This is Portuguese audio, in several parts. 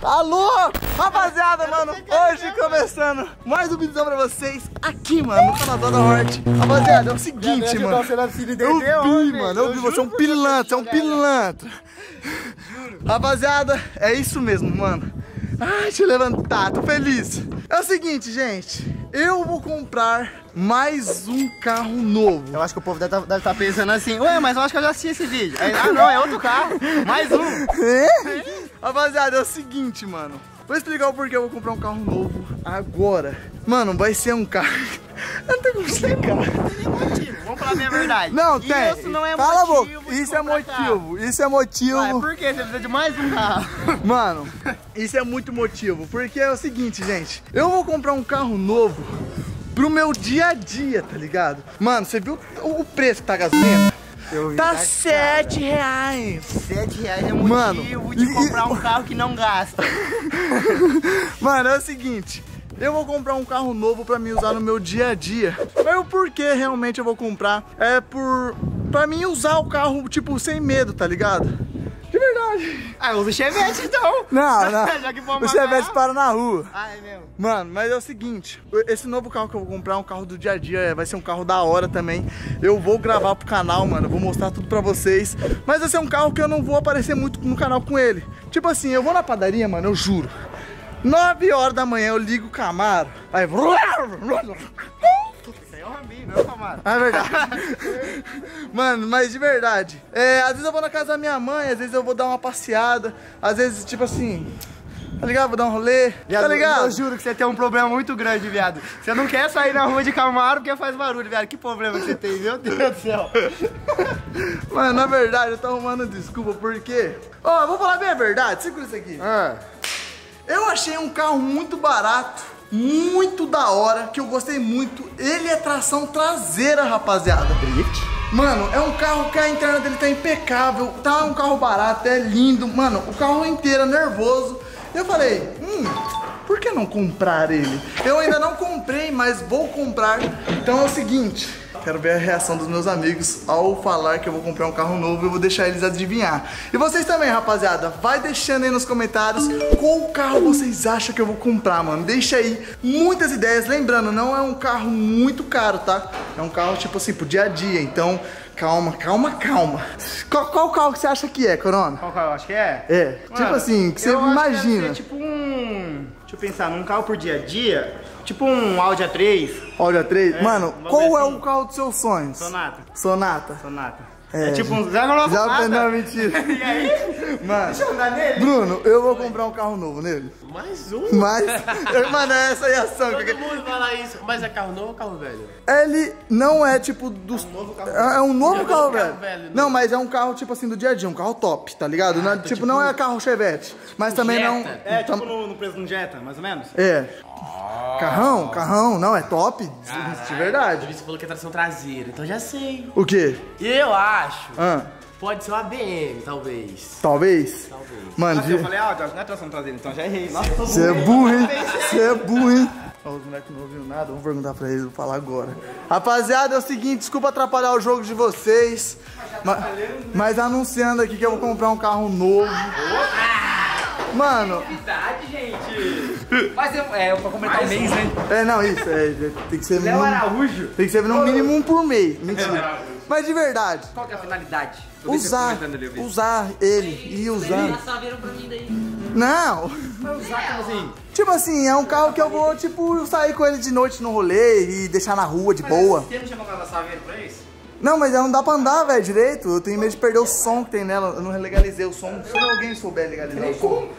Alô, rapaziada, mano, hoje começando mais um vídeo pra vocês aqui, mano, no canal da Hort. Rapaziada, é o seguinte, mano, eu vi, você é um pilantra, Rapaziada, é isso mesmo, mano. Ai, deixa eu levantar, tô feliz. É o seguinte, gente, eu vou comprar mais um carro novo. Eu acho que o povo deve estar pensando assim, ué, mas eu acho que eu já assisti esse vídeo. Aí, ah não, é outro carro, mais um. É? Rapaziada, é o seguinte, mano, vou explicar o porquê eu vou comprar um carro novo agora. Mano, vai ser um carro... Não tem como explicar. Não tem motivo, vamos falar bem a verdade. Não, tem. Isso não é Cala motivo. A boca. Isso é motivo. Isso é motivo. Ué, por que você precisa de mais um carro? Mano, isso é muito motivo. Porque é o seguinte, gente. Eu vou comprar um carro novo pro meu dia a dia, tá ligado? Mano, você viu o preço que tá a gasolina? Tá R$7. R$7 é motivo de comprar um carro que não gasta. Mano, é o seguinte. Eu vou comprar um carro novo pra me usar no meu dia a dia. Mas o porquê realmente eu vou comprar é pra mim usar o carro, tipo, sem medo, tá ligado? De verdade. Ah, usa o Chevette então. Não. Já que for o Chevette para na rua. Ah, é mesmo? Mano, mas é o seguinte, esse novo carro que eu vou comprar é um carro do dia a dia, vai ser um carro da hora também. Eu vou gravar pro canal, mano, eu vou mostrar tudo pra vocês. Mas vai ser um carro que eu não vou aparecer muito no canal com ele. Tipo assim, eu vou na padaria, mano, eu juro. 9 horas da manhã eu ligo o Camaro, aí... Isso aí é um Rambinho, não é o Camaro. É verdade. Mano, mas de verdade, às vezes eu vou na casa da minha mãe, às vezes eu vou dar uma passeada, às vezes, tipo assim... Tá ligado? Vou dar um rolê, viado, tá ligado? Eu juro que você tem um problema muito grande, viado. Você não quer sair na rua de Camaro porque faz barulho, viado. Que problema que você tem, meu Deus do céu. Mano, na verdade, eu tô arrumando desculpa, porque... Ó, eu vou falar bem a verdade, segura isso aqui. Eu achei um carro muito barato, muito da hora, que eu gostei muito. Ele é tração traseira, rapaziada. Drift? Mano, é um carro que a interna dele tá impecável, tá um carro barato, é lindo. Mano, o carro inteiro é nervoso. Eu falei, por que não comprar ele? Eu ainda não comprei, mas vou comprar. Então é o seguinte, quero ver a reação dos meus amigos ao falar que eu vou comprar um carro novo. Eu vou deixar eles adivinhar. E vocês também, rapaziada, vai deixando aí nos comentários qual carro vocês acham que eu vou comprar, mano. Deixa aí muitas ideias. Lembrando, não é um carro muito caro, tá? É um carro tipo assim, pro dia a dia. Então... Calma. Qual carro que você acha que é, Corona? Qual carro eu acho que é? É, mano, tipo assim, que você imagina. Tipo um... Deixa eu pensar, num carro por dia a dia, tipo um Audi A3. Audi A3? É, mano, qual é o carro dos seus sonhos? Sonata. É tipo um... Não, mentira. E aí? Mano, deixa eu andar nele. Bruno, eu vou comprar um carro novo nele. Mais um? Mano, é essa reação. Todo mundo fala isso. Mas é carro novo ou carro velho? Ele não é tipo dos... É um novo carro velho. Não, mas é um carro tipo assim do dia a dia, um carro top, tá ligado? Não, tipo, não é carro Chevette, mas também Jetta. não... É, tipo no preço de um Jetta, mais ou menos? É. Carrão, não, é top, de verdade. Você falou que é tração traseira, então já sei. O quê? Eu acho. Pode ser uma BM, talvez. Talvez? Mano, eu falei, não é tração traseira, então já errei. Nossa, você é burro, hein? Você é burro, hein? Os moleques não ouviram nada, vamos perguntar pra eles, vou falar agora. Rapaziada, é o seguinte, desculpa atrapalhar o jogo de vocês, mas anunciando aqui que eu vou comprar um carro novo. Mano... Verdade, gente. Mas pra completar o mês, né? Não, isso, tem que ser... Léo Araújo? Tem que ser no mínimo um por mês, mentira. Mas de verdade. Qual que é a finalidade? Usar ele e usando. Não. Usar como assim? Tipo assim, é um carro que eu vou, tipo, sair com ele de noite no rolê e deixar na rua de boa. Você não chamou ela Saveiro pra isso? Não, mas ela não dá pra andar, velho, direito. Eu tenho medo de perder o som que tem nela. Eu não legalizei o som. Se alguém souber legalizar o som.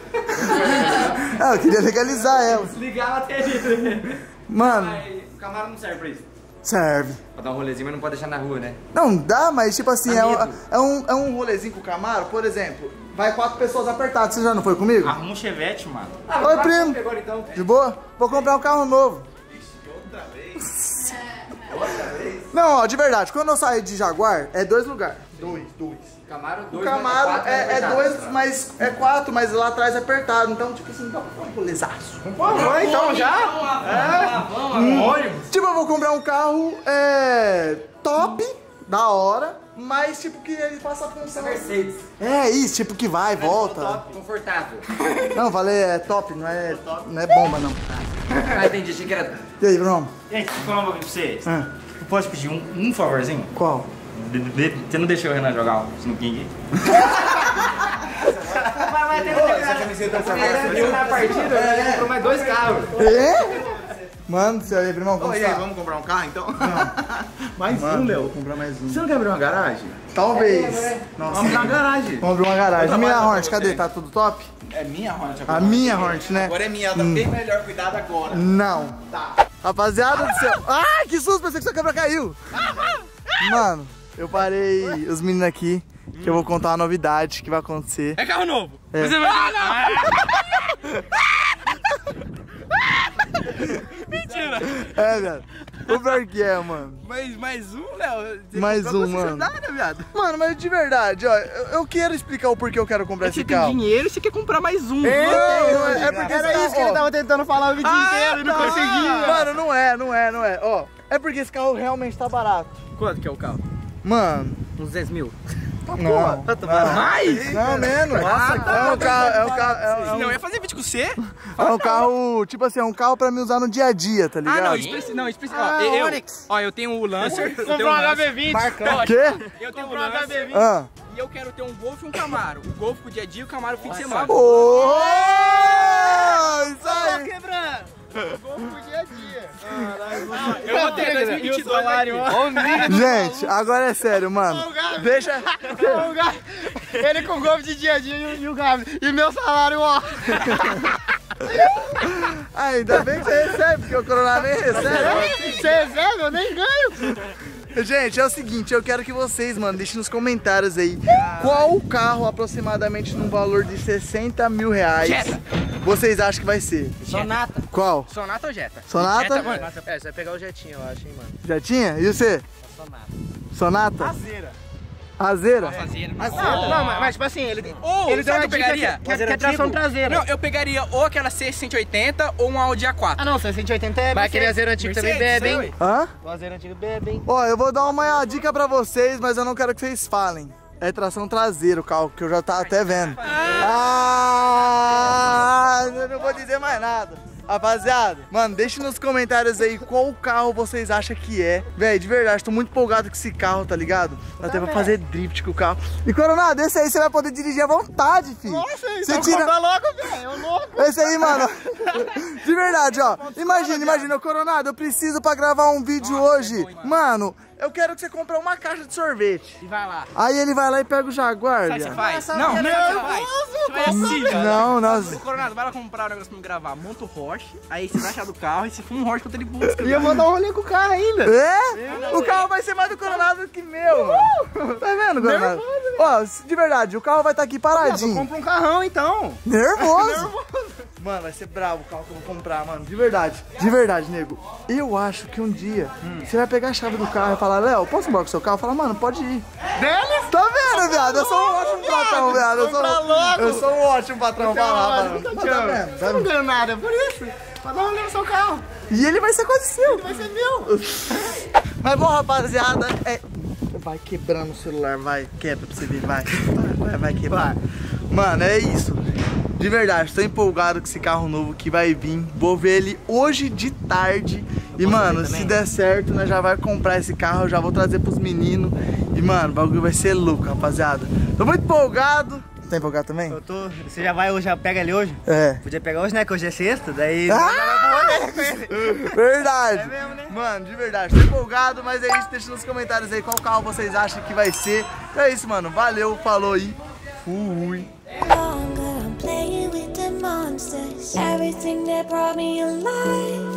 Eu queria legalizar ela. Ligar a bateria. Mano. O Camaro não serve pra isso. Serve. Pra dar um rolezinho, mas não pode deixar na rua, né? Não, dá, mas tipo assim, é um rolezinho com o Camaro, por exemplo. Vai 4 pessoas apertadas. Você já não foi comigo? Arruma um Chevette, mano. Oi, primo. Agora, então. De boa? Vou comprar um carro novo. Outra vez? Não, ó, de verdade, quando eu saio de Jaguar, é 2 lugares. Dois. Camaro, O Camaro é 2, mas é 4, mas lá atrás é apertado. Então, tipo assim, dá pra fazer um rolezaço. Vamos então já? Vamos. Ônibus. Tipo, eu vou comprar um carro top, da hora, mas tipo que ele passa a função. Mercedes. É isso, tipo que vai, volta. Top, confortável. Não, falei, é top, não é bomba não. Ah, entendi, achei que era... E aí, Bruno? Gente, deixa eu falar um bagulho pra vocês. Ah. Eu posso pedir um favorzinho? Qual? Você não deixou o Renan jogar um snuquinho aqui? Vai ter que na partida, ele comprou mais 2 carros. É? Mano, você aí, irmão, como E aí, tá? vamos comprar um carro então? Mais um, Léo. Vou comprar mais um. Você não quer abrir uma garagem? Talvez. Nossa. Vamos abrir uma garagem. Vamos abrir uma garagem. E minha Hornet, cadê? Tá tudo top? É minha Hornet A minha Hornet, né? Agora é minha, ela tá bem melhor cuidada agora. Não. Tá. Rapaziada do céu. Ai, que susto, pensei que sua câmera caiu. Mano, eu parei os meninos aqui, que eu vou contar uma novidade que vai acontecer. É carro novo! É. Você vai... Mentira! É, velho. O pior que é, mano. Mais um, Léo? Mais um, mano. Viado. Mano, mas de verdade, ó, eu quero explicar o porquê eu quero comprar esse carro. dinheiro e você quer comprar mais um. É porque Era isso que ele tava tentando falar o vídeo inteiro e não conseguia. Mano, não é. Ó, é porque esse carro realmente tá barato. Quanto que é o carro? Mano, Uns 10 mil. não. Mais? Não, menos. É um carro, Não, eu ia fazer vídeo com você? é um carro, tipo assim, é um carro pra me usar no dia a dia, tá ligado? Não, isso precisa. Ó, eu tenho o Lancer. Comprou um HB20. O quê? Eu tenho o Lancer. Ah. E eu quero ter um Golf e um Camaro. O Golf pro dia a dia e o Camaro pro fim de semana. Ô! Isso aí! Quebrando. Eu vou ter 2022 aqui. Gente, agora é sério, mano. Deixa. Ele com o golpe de dia a dia e o Gabi. E meu salário, ó. Ainda bem que você recebe, porque o Coronel nem recebe. Você recebe? Eu nem ganho. Gente, é o seguinte, eu quero que vocês, mano, deixem nos comentários aí qual carro aproximadamente num valor de 60 mil reais Jetta. vocês acham que vai ser. Sonata. Qual? Sonata ou Jetta? Sonata? Jetta, mano. É, você vai pegar o Jetinho, eu acho, hein, mano. Já tinha? E você? Sonata. Sonata? Azeira. Azeira? Não, mas tipo assim, ele tem Sabe o que eu pegaria? que é tração traseira. Não, eu pegaria ou aquela C180 ou um Audi A4. Ah não, 180 é... Mas aquele azeiro antigo também Mercedes, bebe, sei, hein? Hã? O azeiro antigo bebe, hein? Ó, eu vou dar uma dica pra vocês, mas eu não quero que vocês falem. É tração traseira o carro, que eu já tava até vendo. Eu não vou dizer mais nada. Rapaziada, mano, deixe nos comentários aí qual carro vocês acham que é. Véi, de verdade, tô muito empolgado com esse carro, tá ligado? Dá até pra fazer drift com o carro. E Coronado, esse aí você vai poder dirigir à vontade, filho. Nossa, você então tira... compra logo, velho. Eu louco. Esse aí, mano. De verdade, ó. Imagina, ô Coronado, eu preciso pra gravar um vídeo hoje. Mano, eu quero que você compre uma caixa de sorvete. E vai lá. Aí ele vai lá e pega o Jaguar. Sabe o que você viado. faz? Não, você vai assim, ó. Não, nossa. O Coronado, vai lá comprar um negócio pra me gravar. Monta o Roche, aí você vai achar do carro e se for um Roche quanto ele busca. E eu vou dar um rolê com o carro ainda. É? O carro vai ser mais do Coronado que meu, mano. Tá vendo, Coronado? Ó, de verdade, o carro vai estar aqui paradinho. Compra um carrão, então. Nervoso. Mano, vai ser bravo o carro que eu vou comprar, mano. De verdade, nego. Eu acho que um dia você vai pegar a chave do carro e falar, Léo, posso embora com o seu carro? Fala, mano, pode ir. Deles? Tá vendo, viado? Eu sou um ótimo patrão, viado. Eu sou um ótimo patrão. Vai lá, mano. Tá vendo? Você não ganha nada, é por isso. Pra dar um rolê no seu carro. E ele vai ser quase seu. Vai ser meu. Mas bom, rapaziada, vai quebrando o celular, vai, quebra pra você ver, vai quebrar. Mano, é isso. De verdade, tô empolgado com esse carro novo que vai vir. Vou ver ele hoje de tarde. E, mano, se der certo, nós já vai comprar esse carro. Eu já vou trazer pros meninos. E, mano, o bagulho vai ser louco, rapaziada. Tô muito empolgado. Tá empolgado também? Eu tô. Você já vai hoje, já pega ele hoje? É. Podia pegar hoje, né? Que hoje é sexta, daí. Verdade. É mesmo, né? Mano, de verdade, tô empolgado, mas é isso. Deixa nos comentários aí qual carro vocês acham que vai ser. Então é isso, mano. Valeu, falou e fui. Longer, I'm playing with the monsters. Everything that brought me alive.